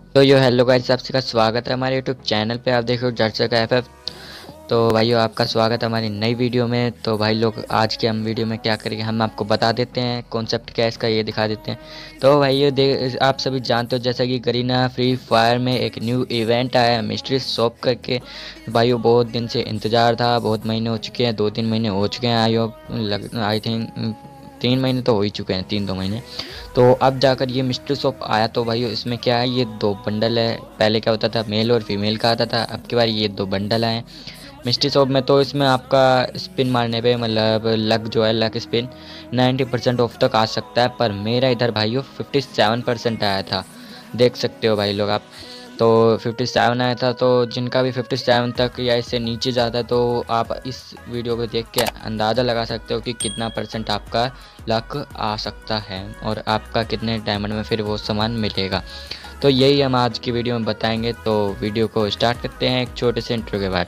तो यो hello guys, आप सबका स्वागत है हमारे यूट्यूब चैनल पे। आप देख रहे हो जर्सी का एफएफ। तो भाइयों, आपका स्वागत है हमारी नई वीडियो में। तो भाई लोग, आज के हम वीडियो में क्या करेंगे, हम आपको बता देते हैं कॉन्सेप्ट क्या है इसका, ये दिखा देते हैं। तो भाइयों, आप सभी जानते हो जैसा कि गरीना फ्री फायर में एक न्यू इवेंट आया है मिस्ट्री शॉप करके। भाइयों, बहुत दिन से इंतज़ार था, बहुत महीने हो चुके हैं, 2-3 महीने हो चुके हैं। आई थिंक 3 महीने तो हो ही चुके हैं, 3-2 महीने। तो अब जाकर ये मिस्ट्री शॉप आया। तो भाई इसमें क्या है, ये 2 बंडल है। पहले क्या होता था, मेल और फीमेल का आता था, अब की बार ये 2 बंडल आए मिस्ट्री शॉप में। तो इसमें आपका स्पिन मारने पे, मतलब लक जो है, लक स्पिन 90% ऑफ तक आ सकता है। पर मेरा इधर भाइयों 57% आया था, देख सकते हो भाई लोग आप। तो 57 आया था। तो जिनका भी 57 तक या इससे नीचे जाता है, तो आप इस वीडियो को देख के अंदाज़ा लगा सकते हो कि कितना परसेंट आपका लक आ सकता है और आपका कितने डायमंड में फिर वो सामान मिलेगा। तो यही हम आज की वीडियो में बताएंगे। तो वीडियो को स्टार्ट करते हैं एक छोटे से इंट्रो के बाद।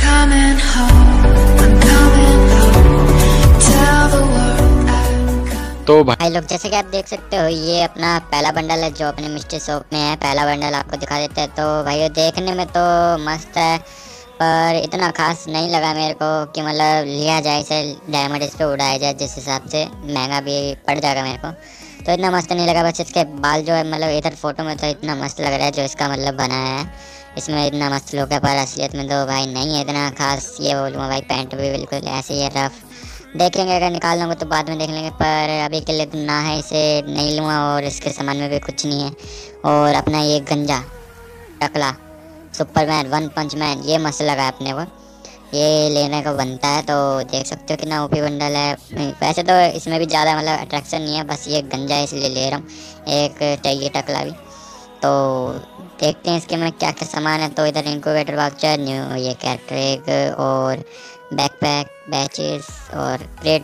तो भाई लोग, जैसे कि आप देख सकते हो, ये अपना पहला बंडल है जो अपने मिस्ट्री शॉप में है। पहला बंडल आपको दिखा देते हैं। तो भाई देखने में तो मस्त है, पर इतना खास नहीं लगा मेरे को कि मतलब लिया जाए इसे, डायमंड इस पे उड़ाया जाए, जिस हिसाब से महंगा भी पड़ जाएगा मेरे को। तो इतना मस्त नहीं लगा। बस इसके बाल जो है, मतलब इधर फोटो में तो इतना मस्त लग रहा है जो इसका मतलब बनाया है, इसमें इतना मस्त लुक है, पर असलियत में तो भाई नहीं है इतना खास। ये बोलूँगा भाई, पैंट भी बिल्कुल ऐसे ही है, रफ। देखेंगे, अगर निकाल लूँगा तो बाद में देख लेंगे, पर अभी के लिए तो ना है, इसे नहीं लूँगा। और इसके सामान में भी कुछ नहीं है। और अपना ये गंजा टकला सुपरमैन वन पंच मैन, ये मस्त लगा है अपने को, ये लेने को बनता है। तो देख सकते हो कितना ओपी बंडल है। वैसे तो इसमें भी ज़्यादा मतलब अट्रैक्शन नहीं है, बस ये गंजा है इसलिए ले रहा हूँ। एक चाहिए टकला भी। तो देखते हैं इसके में क्या क्या सामान है। तो इधर इंक्यूबेटर वाउचर, न्यू ये कैरेक्टर एक, और बैकपैक, बैचेस और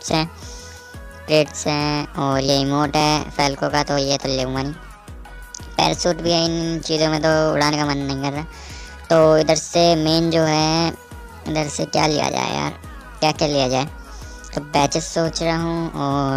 क्रेट्स हैं और ये इमोट है फैल्को का, तो ये तो लूँगा नहीं। पैरासूट भी है, इन चीज़ों में तो उड़ाने का मन नहीं कर रहा। तो इधर से मेन जो है, इधर से क्या लिया जाए यार, क्या क्या लिया जाए। तो बैचेस सोच रहा हूँ,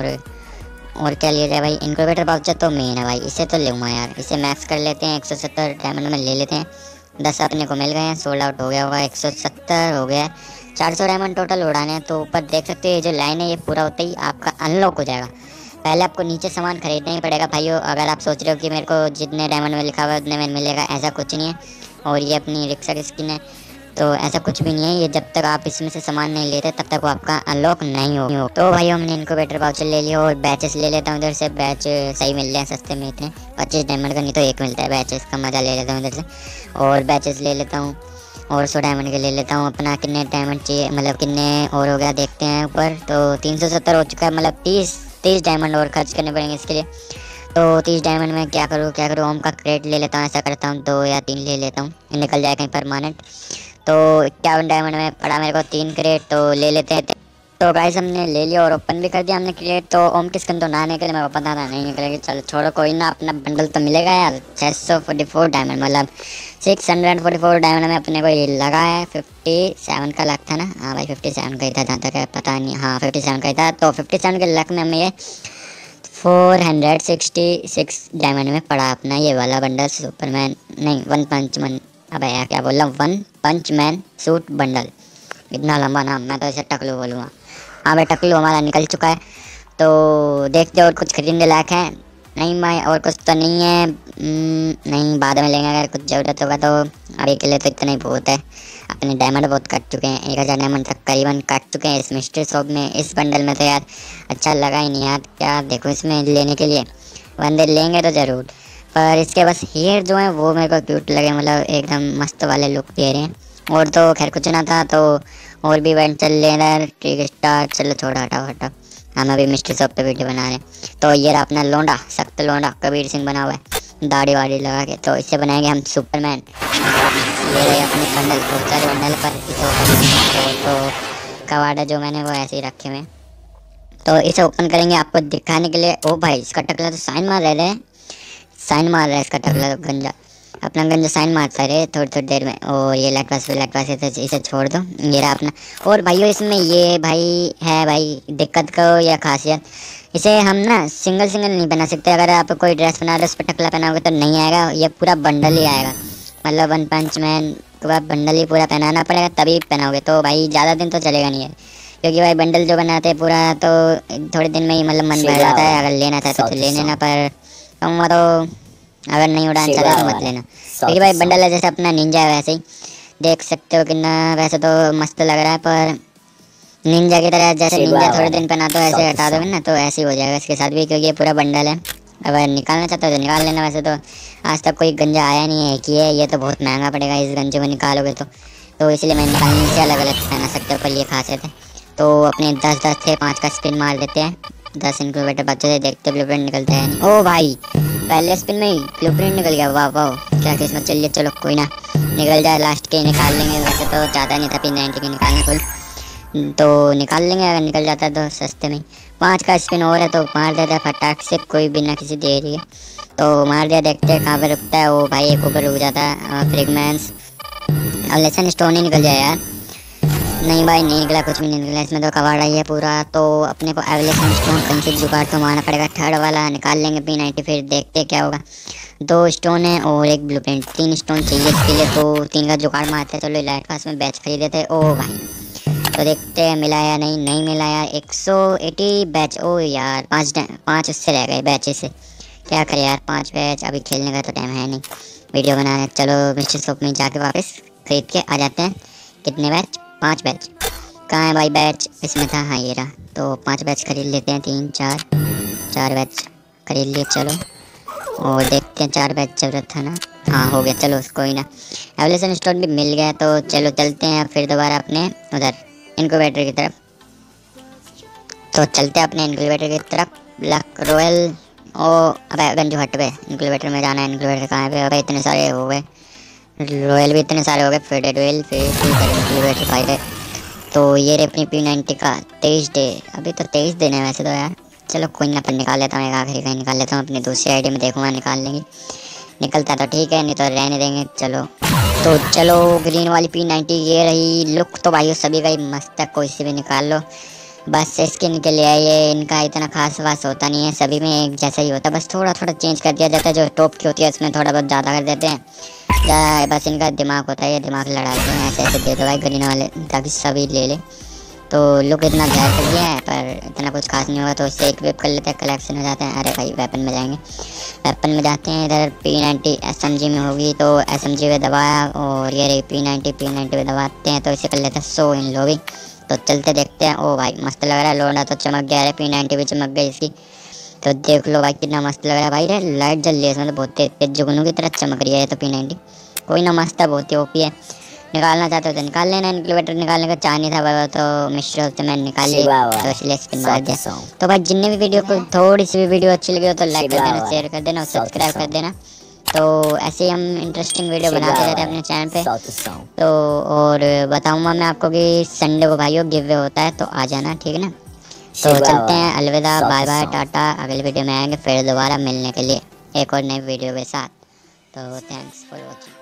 और क्या लिया जाए भाई। इंक्यूबेटर वाउचर तो मेन है भाई, इसे तो लूँगा यार। इसे मैक्स कर लेते हैं, 170 डायमंड में ले लेते हैं। 10 अपने को मिल गए हैं, सोल्ड आउट हो गया होगा, 170 हो गया है। 400 डायमंड टोटल उड़ाने हैं। तो ऊपर देख सकते हो ये जो लाइन है, ये पूरा होते ही आपका अनलॉक हो जाएगा। पहले आपको नीचे सामान खरीदना ही पड़ेगा भाइयों। अगर आप सोच रहे हो कि मेरे को जितने डायमंड में लिखा हुआ है उतने में मिलेगा, ऐसा कुछ नहीं है। और ये अपनी रिक्शा की स्किन है, तो ऐसा कुछ भी नहीं है। ये जब तक आप इसमें से सामान नहीं लेते तब तक वो आपका अनलॉक नहीं हो। तो भाई हमने इनक्यूबेटर वाउचर ले लिया, और बैचेस ले लेता हूँ इधर से। बैच सही मिल रहे हैं सस्ते में, इतने 25 डायमंड का नहीं तो एक मिलता है। बैचेस का मज़ा ले लेता हूँ इधर से, और बैचेस ले लेता हूँ। और 100 डायमंड के ले लेता हूँ। अपना कितने डायमंड चाहिए, मतलब कितने और हो गया देखते हैं ऊपर। तो 370 हो चुका है, मतलब 30 डायमंड और खर्च करने पड़ेंगे इसके लिए। तो 30 डायमंड में क्या करूँ ओम का क्रेट ले लेता हूँ। ऐसा करता हूँ 2 या 3 ले लेता हूँ, निकल जाए कहीं परमानेंट। तो 51 डायमंड में पड़ा मेरे को 3 क्रेट, तो ले लेते हैं। तो गाइस हमने ले लिया और ओपन भी कर दिया हमने क्रेट। तो ओम की स्किन तो ना निकले, मेरे को पता था नहीं निकलेगी। चलो छोड़ो, कोई ना, अपना बंडल तो मिलेगा यार। 644 डायमंड, मतलब 644 डायमंड में अपने को ये लगा है। 57 का लक था ना? हाँ भाई 57 का ही था, जहाँ तक है पता नहीं। हाँ 57 का ही था। तो 57 के लक में हमें ये 466 डायमंड में पड़ा अपना ये वाला बंडल सुपरमैन, नहीं वन पंच मैन। अब यार क्या बोल रहा हूँ, one punch man suit bundle. इतना लंबा नाम, मैं तो इसे टकलू बोलूँगा। हाँ भाई टकलू हमारा निकल चुका है। तो देखते और कुछ खरीदने लायक है नहीं भाई, और कुछ तो नहीं है। नहीं, बाद में लेंगे अगर कुछ ज़रूरत होगा। तो अभी के लिए तो इतना ही बहुत है। अपने डायमंड बहुत कट चुके हैं, 1000 डायमंड तक करीबन कट चुके हैं इस मिस्ट्री शॉप में। इस बंडल में तो यार अच्छा लगा ही नहीं यार। क्या देखो, इसमें लेने के लिए बंदे लेंगे तो ज़रूर, पर इसके बस हेयर जो है वो मेरे को क्यूट लगे, मतलब एकदम मस्त वाले लुक दे रहे हैं। और तो खैर कुछ ना था। तो और भी इवेंट चल रहे हैं, ठीक स्टार्ट। चलो छोड़ो, हटाओ, हम अभी मिस्ट्री शॉप पे वीडियो बना रहे हैं। तो ये रहा अपना लोंडा, सख्त लोंडा कबीर सिंह बना हुआ है, दाढ़ी वाड़ी लगा के। तो इससे बनाएंगे हम सुपरमैन। ये रहे अपने बंडल, बहुत सारे बंडल, पर इसे ओपन तो कवाड़ जो मैंने वो ऐसे ही रखे हुए। तो इसे ओपन करेंगे आपको दिखाने के लिए। ओ भाई इसका टकला तो साइन मार रहे हैं, साइन मार रहा है इसका टकला तो गंजा। अपना गन जो साइन मारता रहे थोड़ी थोड़ी देर में। और ये लेट पास है तो इसे छोड़ दो, ये रहा अपना। और भाइयों इसमें ये भाई है भाई दिक्कत को या खासियत, इसे हम ना सिंगल नहीं बना सकते। अगर आप कोई ड्रेस बना रहे हो उस पर टकला पहनाओगे तो नहीं आएगा, ये पूरा बंडल ही आएगा। मतलब वन पंच मैन को आप बंडल ही पूरा पहनाना पड़ेगा तभी पहनाओगे, तो भाई ज़्यादा दिन तो चलेगा नहीं है। क्योंकि भाई बंडल जो बनाते हैं पूरा तो थोड़े दिन में ही मतलब मन भर जाता है। अगर लेना चाहते तो ले लेना, पर कहूँगा तो अगर नहीं उड़ान चला तो मत लेना। क्योंकि भाई बंडल है जैसे अपना निंजा है वैसे ही, देख सकते हो कितना वैसे तो मस्त लग रहा है, पर निंजा की तरह जैसे निंजा थोड़े दिन पहना तो ऐसे हटा दोगे ना तो ऐसे ही हो जाएगा इसके साथ भी। क्योंकि ये पूरा बंडल है, अगर निकालना चाहते हो तो निकाल लेना। वैसे तो आज तक कोई गंजा आया नहीं है, एक ही है, ये तो बहुत महंगा पड़ेगा इस गंजे को निकालोगे तो इसलिए मैं निकालने से अलग अलग पहना सकते हो, पर ये खासियत है। तो अपने 10 थे 5 का स्पिन मार देते हैं। 10 इनक्यूबेटर बच्चों से देखते ब्लूप्रिंट निकलता है नहीं। ओ भाई पहले स्पिन में ही ब्लूप्रिंट निकल गया, वाह वाह क्या किस्मत। चलिए चलो कोई ना, निकल जाए लास्ट के निकाल लेंगे। वैसे तो ज़्यादा नहीं था P90 के निकालने कोई, तो निकाल लेंगे अगर निकल जाता है तो सस्ते में। 5 का स्पिन और है तो मार देता है फटाक से, कोई बिना किसी देरी है तो मार दिया। देखते हैं कहाँ पर रुकता है। वो भाई एक ऊपर रुक जाता है फ्रेगमेंट्स। अब लेसन स्टोन ही निकल जाए यार, नहीं भाई नहीं निकला, कुछ भी नहीं निकला। इसमें तो कबाड़ा ही है पूरा, तो अपने को एवलेशन स्टोन कहीं से जुगाड़ तो मारना पड़ेगा। थर्ड वाला निकाल लेंगे P90, फिर देखते क्या होगा। 2 स्टोन है और एक ब्लूप्रिंट, 3 स्टोन चाहिए इसके लिए, तो 3 का जुगाड़ मारते हैं। चलो लाइट पास में बैच खरीदे थे। ओ भाई तो देखते हैं मिला या नहीं मिला यार। 180 बैच, ओ यार 5 उससे रह गए बैच से, क्या करें यार 5 बैच। अभी खेलने का तो टाइम है नहीं, वीडियो बनाने। चलो मिस्टर शॉप में जाके वापस खरीद के आ जाते हैं। कितने बैच? 5 बैच। कहाँ है भाई बैच? इसमें था, हाँ ये रहा। तो 5 बैच खरीद लेते हैं, 3 4 बैच खरीद लिए। चलो और देखते हैं 4 बैच जरूरत था ना, हाँ हो गया। चलो कोई ना, एवोल्यूशन स्टोन भी मिल गया। तो चलो चलते हैं फिर दोबारा अपने उधर इनक्यूबेटर की तरफ। तो चलते हैं अपने इनक्यूबेटर की तरफ। ब्लैक रॉयल ओ अबे गंजू हट पे, इनक्यूबेटर में जाना है। इनक्यूबेटर कहाँ पे? अबे इतने सारे हो गए, रॉयल भी इतने सारे हो गए, फेडेड रॉयल फिर इनक्यूबेटर फाइटर। तो ये रहे अपनी P90 का 23 डे। अभी तो 23 दिन है वैसे तो यार। चलो कोई ना, अपन निकाल लेता हूँ, एक आखिरी का निकाल लेता हूँ। अपनी दूसरी आईडी में देखूंगा निकाल लेंगे, निकलता तो ठीक है, नहीं तो रहने देंगे। चलो तो चलो ग्रीन वाली P90 ये रही। लुक तो भाई सभी का ही मस्त है, कोई से भी निकाल लो। बस स्किन के लिए ये इनका इतना खास वास होता नहीं है, सभी में एक जैसा ही होता है। बस थोड़ा थोड़ा चेंज कर दिया जाता है, जो टॉप की होती है उसमें थोड़ा बहुत ज़्यादा कर देते हैं। या बस इनका दिमाग होता है, ये दिमाग लड़ाते हैं ऐसे ऐसे दे दो भाई ग्रीन वाले ताकि सभी ले ले। तो लुक इतना गैर कर दिया है पर इतना कुछ खास नहीं होगा, तो उससे इक्विप कर लेते हैं, कलेक्शन हो जाते हैं। अरे भाई वेपन में जाएंगे, वेपन में जाते हैं। इधर P90 SMG में होगी तो SMG पे दबाया, और ये रही P90 पे दबाते हैं तो इसे कर लेते हैं 100 इन लो भी। तो चलते देखते हैं। ओ भाई मस्त लग रहा है, लोडा तो चमक गया है, P90 भी चमक गई इसकी। तो देख लो भाई कितना मस्त लग रहा है भाई। रे लाइट जल रही है इसमें तो बहुत तेज जुगनू की तरह चमक रही है तो P90 कोई ना, मस्त है, बहुत ही ओपी है। निकालना चाहते हो तो निकाल लेना। इनक्यूबेटर निकालने का चाह नहीं था बाबा, तो मिस्टर से मैंने निकाल लिया, तो इसलिए स्पिन मार दिया। तो भाई जितने भी वीडियो को थोड़ी सी भी वीडियो अच्छी लगी हो तो लाइक कर देना, शेयर कर देना और सब्सक्राइब कर देना। तो ऐसे ही हम इंटरेस्टिंग वीडियो बनाते रहते हैं अपने चैनल पे। तो और बताऊंगा मैं आपको कि संडे को भाइयों गिव अवे होता है, तो आ जाना, ठीक है ना। तो चलते हैं, अलविदा, बाय बाय, टाटा। अगले वीडियो में आएंगे फिर दोबारा मिलने के लिए एक और नई वीडियो के साथ। तो थैंक्स फॉर वॉचिंग।